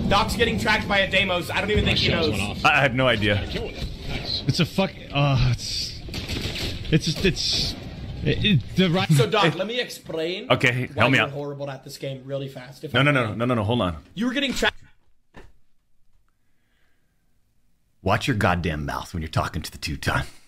Doc's getting tracked by a Deimos. I don't even think he knows. I have no idea. It's a fuck. The right. So Doc, let me explain. Okay, why help me you're out. horrible at this game really fast. No, hold on. You were getting tracked. Watch your goddamn mouth when you're talking to the Teuton.